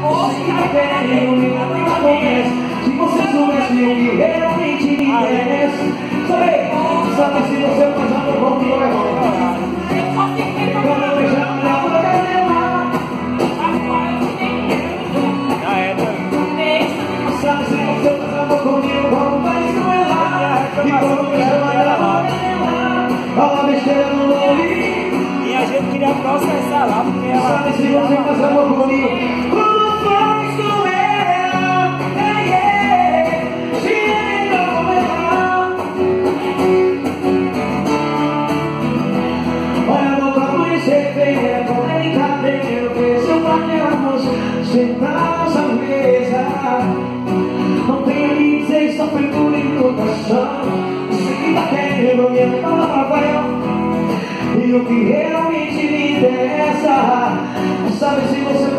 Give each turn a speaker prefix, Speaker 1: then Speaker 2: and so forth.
Speaker 1: Se você soubesse o que realmente me interessa, sabe se você faz amor comigo é bom. Quando eu beijar minha boca dela, sabe se você faz amor comigo como faz com ela. E quando eu beijar minha boca dela, fala besteira no ouvido.
Speaker 2: E a gente queria processar lá porque ela...
Speaker 1: Sabe se você faz amor comigo como faz com ela. Senta na nossa mesa, não tenho que dizer, só foi por intonação. Você que tá querendo me falar, Rafael, e o que realmente me interessa, sabe se você